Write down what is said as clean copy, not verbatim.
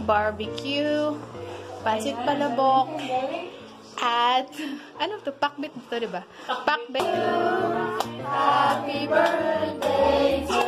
barbecue, pansit palabok, at ano to? Pakbet to, diba? Pakbet. Happy birthday to